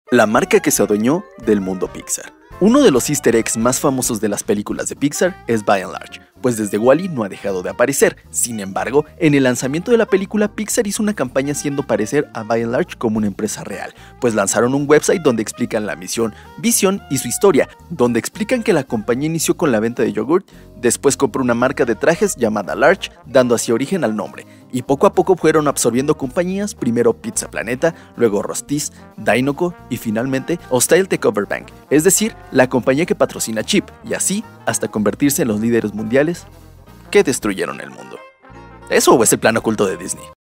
La marca que se adueñó del mundo Pixar. Uno de los easter eggs más famosos de las películas de Pixar es By and Large, pues desde Wall-E no ha dejado de aparecer. Sin embargo, en el lanzamiento de la película, Pixar hizo una campaña haciendo parecer a By and Large como una empresa real, pues lanzaron un website donde explican la misión, visión y su historia, donde explican que la compañía inició con la venta de yogurt, después compró una marca de trajes llamada Large, dando así origen al nombre, y poco a poco fueron absorbiendo compañías, primero Pizza Planeta, luego Rostis, Dinoco y finalmente Hostile Takeover Bank, es decir, la compañía que patrocina Chip, y así hasta convertirse en los líderes mundiales que destruyeron el mundo. ¿Eso o es el plan oculto de Disney?